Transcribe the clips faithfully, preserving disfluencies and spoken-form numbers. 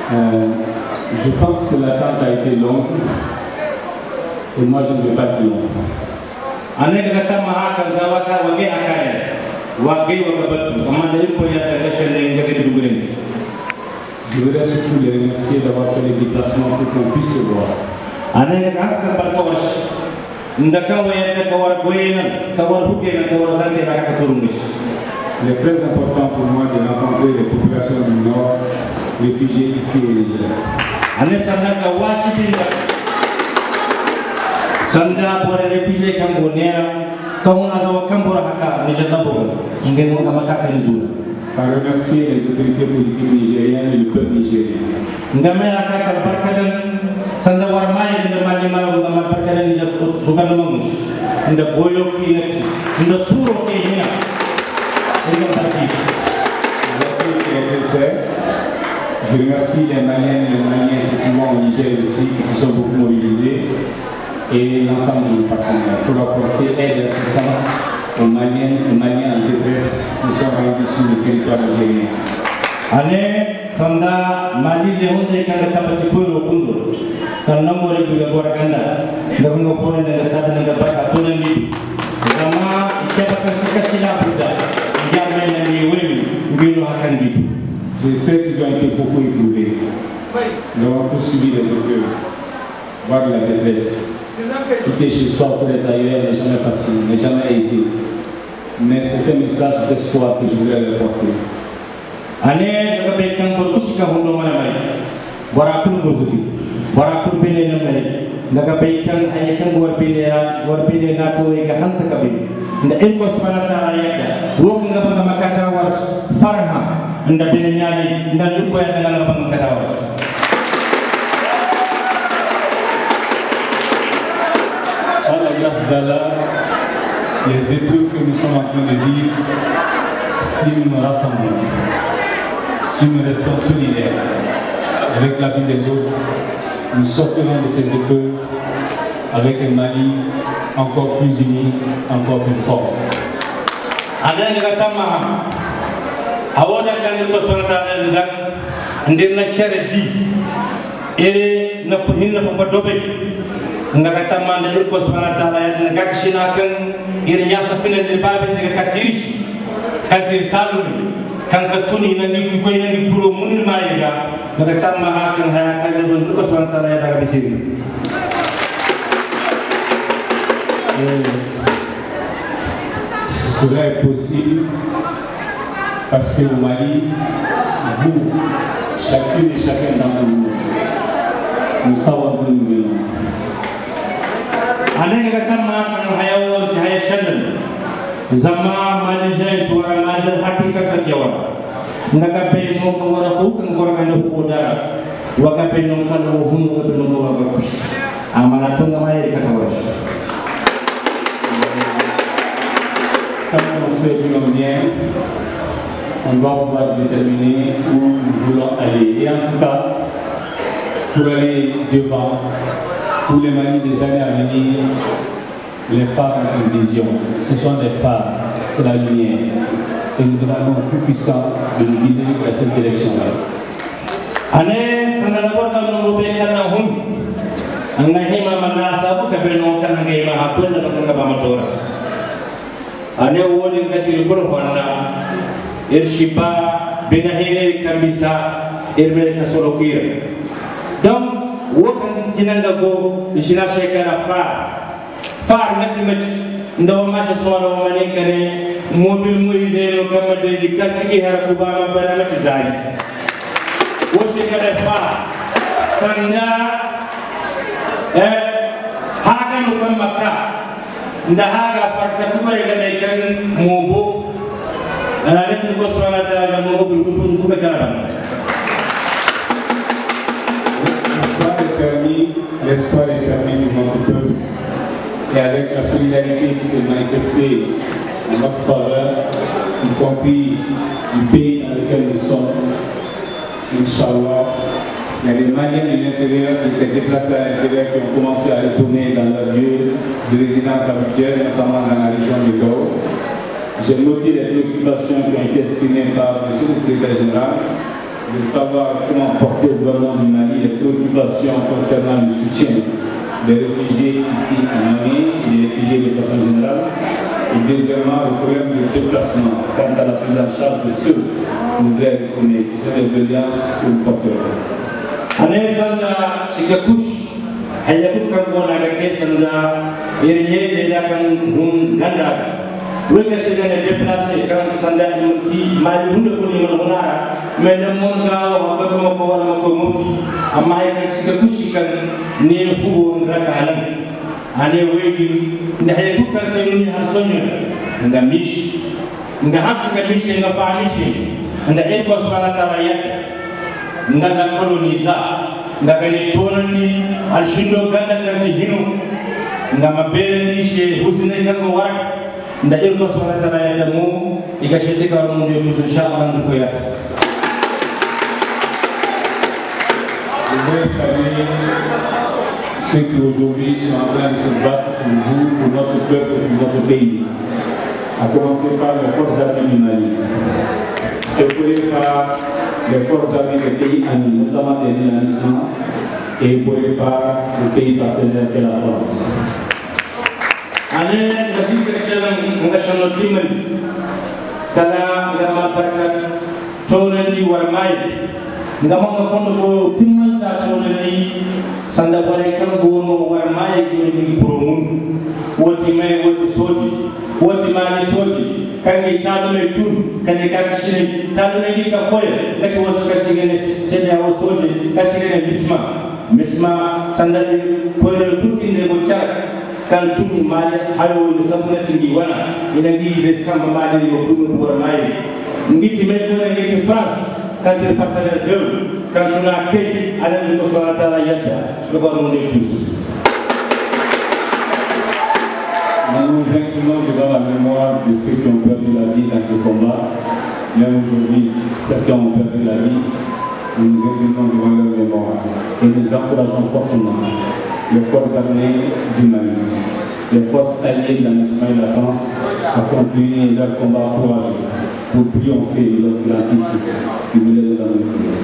Euh, je pense que l'attente a été longue et moi je ne veux pas être long. Je voudrais surtout les remercier d'avoir fait les déplacements pour qu'on puisse se voir. Il est très important pour moi de rencontrer les populations du Nord, réfugiés ici au Niger. Sanda pour les réfugiés camerounais, comme on a dit, Cambora Haka, Niger Nabo, je vais vous remercier. Par remercier les autorités politiques nigériennes et le peuple nigérien. Ndamé Haka, Barkadan, Sanda Warmai, le Malima, le Malparkadan, le gouvernement, le Boyo Kinet, le Souro Kenya, et le Taki. Je remercie les Maliens et les Maliens, surtout au Niger aussi, qui se sont beaucoup mobilisés, et l'ensemble de nos partenaires pour apporter aide et assistance aux Maliens, aux Maliens en détresse qui sont rendus sur le territoire nigérien. Allez, Sanda, Mali, c'est un des cas de Tapatipo et Okundo. Quand nous avons eu le Goraganda, nous avons fait un stade de Gabaka, tout le monde. Vraiment, il y a pas de chose qui l'a pris là. Il y a même les Wémi, Wémi Hakandi. Je sais qu'ils ont été beaucoup éprouvés. Nous avons tous subi des épreuves, voire de la détresse. Quitter chez soi pour être ailleurs n'est jamais facile, n'est jamais aisé. Mais c'est un message d'espoir que je voulais leur porter. Allez, nous avons été en Koshika Hondo Manamai, Warakun Gozuki, Warakun Pene Namai, Nagabekan, Ayakan Warpinera, Warpine Nato, et Hansakabi, the Elkos Panata Ayaka, walking up on the Makata was Farham, and the Benyani, and the Luka and the Makata. À la grâce d'Allah, les épreuves que nous sommes en train de vivre, si nous nous rassemblons, si nous restons solidaires avec la vie des autres, nous sortirons de ces épreuves avec un Mali encore plus uni, encore plus fort. Nagatamanda yuko subhanahu ya ngakishina kan irinya safina de babe se katirish katir kaluni kan katuni na ni ko ina ni puro munil maiga nagatamma hakan haya kan yuko subhanahu ya daga bisiri. Cela est possible parce que au Mali, vous, chacune et chacun d'entre nous, nous savons d'où nous venons. Ane ngatama kan hayawo jaya shanal zama malizai tuwa mazal hakika jawa ngakape no ko wara ko kan ko ngana ko dara wakape no kan wo hunu ko no ko waga ko amana tonga mai kata wash. Comme on sait bien, on va pouvoir déterminer où nous voulons aller. Et en tout cas, pour aller devant, pour les Mali des années à venir, les phares ont une vision. Ce sont des phares, c'est la lumière. Et nous demandons au plus puissant de nous guider vers cette direction-là. Ane sanadabota no bekana hun angahima manasa buka beno kana ngema hakwenda kanga bamatora. Ane woni ngati buru honna irshiba benahine kambisa irmere kasolokira. Donc wokan jinanga go ishina shekara far far ngati mati ndaw ma sha sona wa mane kane mobil moise no kamade di karti hara kubama bana mati zali wote kada far sanda eh haga no kam makka nda haga farta kubare gane kan mobo ana ne ko sona ta mo ko ko ko kala l'espoir est permis de notre peuple et avec la solidarité qui s'est manifestée en notre faveur, y compris du pays dans lequel nous sommes, Inch'Allah, il y a des Maliens de l'intérieur qui étaient déplacés à l'intérieur qui ont commencé à retourner dans leur lieu de résidence habituelle, notamment dans la région de Gao. J'ai noté les préoccupations qui ont été exprimées par M. le secrétaire général de savoir comment porter au gouvernement du Mali les préoccupations concernant le soutien des réfugiés ici en Amérique et des réfugiés de façon générale. Et deuxièmement, le problème de déplacement quant à la prise en charge de ceux qui voudraient retourner. Ce sont des doléances que vous porterez. Ane sanda shiga kush haya kukan gona ga ke sanda irinye zai da kan hun ganda weka shiga ne déplacer kan sanda imti mali hunde ko ni mon honara mais ne mon ga wa ga ko ko wala ko moti amma ya shiga kush kan ne hubo ngakalan ane wedi nda haya kukan sai ni har sonyo nga mishi nga hasa ga mishi nga famishi nda e ko subhanahu wa ta'ala ngana koloniza ngagani tonani alshindo ganda kanti hinu ngama bere nishe husine kango wara nda irko subhanahu wa ta'ala ya mu igashite ka mu ndio tu inshallah ndiko yata. Je voudrais saluer ceux qui aujourd'hui sont en train de se battre pour vous, pour notre peuple, pour notre pays. À commencer par les forces armées du Mali. Épaulées par les forces armées des pays amis, notamment des États-Unis, et épaulées par le pays partenaire qu'est la France. Ane nasi kerjaan nasional timur, karena agama berkat tonani warmai, agama ngapun go timur tak tonani, sanda mereka gono warmai gini kurumun, wati mai wati soji, wati mani soji. Kangi tadone tun kangi kakishine tadone gika foye kati wasu kashigene senya wasoje kashigene misma misma sandali koyre tukinde go chak kan tuni mali hayo ni sabuna tingi wana ina gize samba mali go kunu bora mai ngiti me ko ngiti France kan te partenaire de kan suna kay ala ni ko sala tala yadda ko ko mo ne tous. Nous nous inclinons devant la mémoire de ceux qui ont perdu la vie dans ce combat. Même aujourd'hui, certains ont perdu la vie. Nous nous inclinons devant leur mémoire. Et nous encourageons fortement les forces armées du Mali, les forces alliées de la mission et de la France à continuer leur combat courageux pour triompher de l'obscurantisme qui voulait nous amener.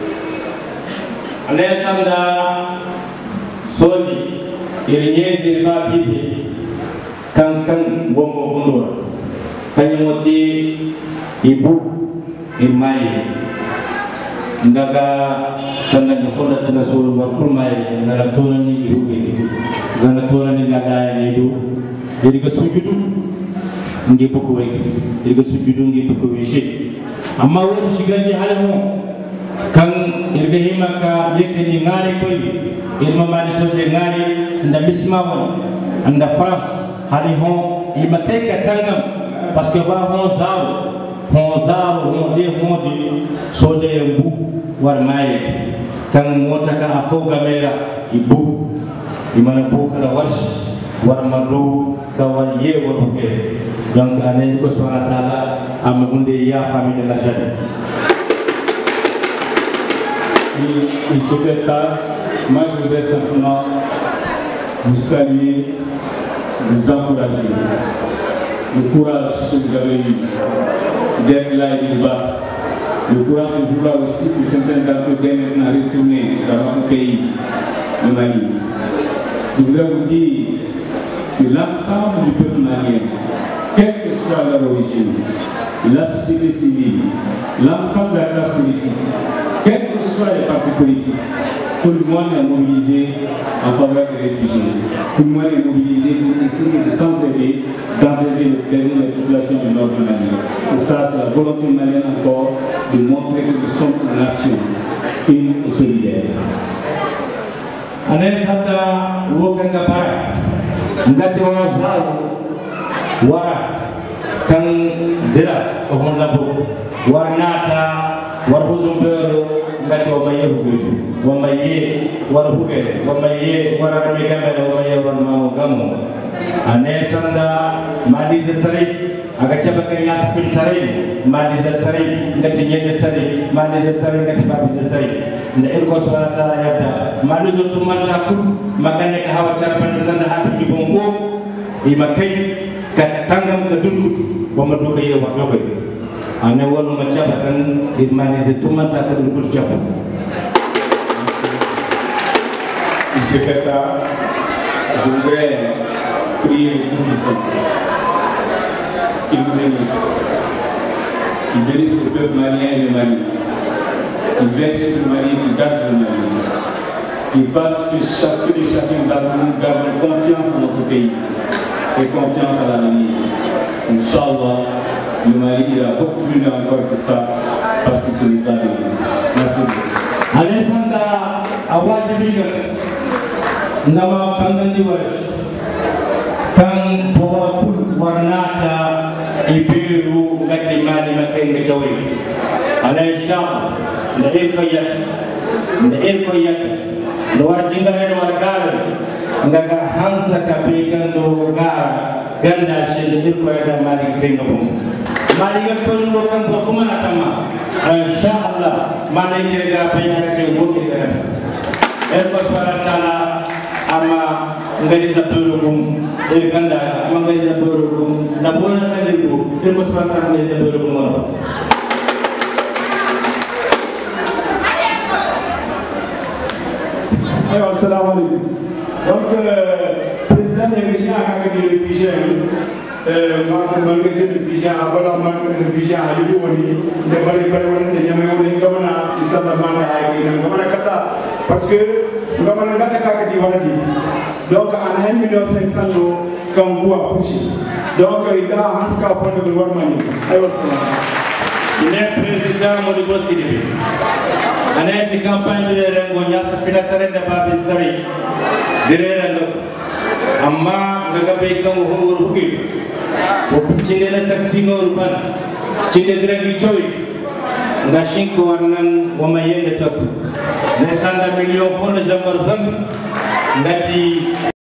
Alessandra Soli, Irinyezi Rabisi. Kang kang bongo bundur kanyamoti ibu imai ngaga sanda ngafonda tena suru warkumai ngara tonani ibu ngara tonani ngada ibu jadi kesujudu ngi buku rek jadi kesujudu ngi buku wishi amma woni shigaji halamo kan irga himaka yekeni ngari koy irma mani soje ngari nda misma won anda France hari hon imateka tangam parce que ba hon zaro hon zaro hon de hon de soje yambu war maye kan mota ka afoga mera ibu imana bu kala warsh war madu ka war ye war buke donc ane ko subhanahu wa ta'ala am hunde ya fami de la jade il se fait tard. Moi je voudrais simplement vous saluer, vous encourager, le courage que vous avez eu d'être là et de vous battre, le courage de vouloir aussi que certains d'entre vous maintenant retourner dans notre pays, le Mali. Je voudrais vous dire que l'ensemble du peuple malien, quelle que soit leur origine, la société civile, l'ensemble de la classe politique, quels que soient les partis politiques, tout le monde est mobilisé en faveur des réfugiés. Tout le monde est mobilisé pour essayer de s'entraider, d'entraider les populations du nord du Mali. Et ça, c'est la volonté malienne encore de montrer que nous sommes une nation, une solidaire. Ane sata wokanga para ngati wazao wara kan dira ko hon labo warnata war huzumbero ngati wa mayeru bedu wa maye war hugere wa maye war arme gamel wa maye war mawo gamo ane sanda mali zetari aga chabaka nyas fin tare mali zetari ngati nyeze tare mali zetari ngati babu zetari nda irko subhanahu wa ta'ala yadda mali zotu manta ku magane ka hawa tarpan sanda habi bongo i makai ka tangam ka dunkutu wa maduka ye wa dogoy ane wonu ma cabatan irmaniser tumanta ka dul jafu. Monsieur Kata, je voudrais prier le Tout-Puissant qu'il nous bénisse. Il bénisse le peuple malien et le Mali. Il veille sur le Mali, il garde le Mali. Il fasse que chacun et chacun d'entre nous garde confiance en notre pays et confiance à l'avenir. Inch'Allah, le Mali ira beaucoup plus loin encore que ça parce qu'il se livre à nous. Merci beaucoup. Alessandra Awajibiga Nama Kangandi Wash Kang Powakul Warnata Ibiru Gati Mali Makenga Jawi Alay Sham the Ilkoyak the Ilkoyak the Warjinga and Wargar Naga Hansa Kapikando Gara Ganda Shil the Ilkoyak Mali Kingdom Mali Kapuno Kampo Kumanatama Inshallah Mali Kira Payaka Wuki Elko Swaratala ama ngaliza pulukum elikanda ama ngaliza pulukum na bona kadiru elko Swaratala ngaliza pulukum mono. Alors, salam alaikum. Donc, le président de l'émission a fait le fichier. Magasin de fichier, avant de fichier, à l'Union, de Baribari, de Yamani, Gamana, qui s'en demande à Gamana Kata. Parce que Gamana Kata dit donc, en un million cinq cents euros, comme vous à Pouchi. Donc, il a un score pour le gouvernement. Il est président Modibo Sidibe. Il a été campagne de Rengo, il y a ce finataire de Babistari. De Rengo. Amma, le Gabé comme vous voulez. Cine le taxi urban, cine dragi joy, ngashinko wanan wamayende toku, nesanda million fond de jambarzan, ngati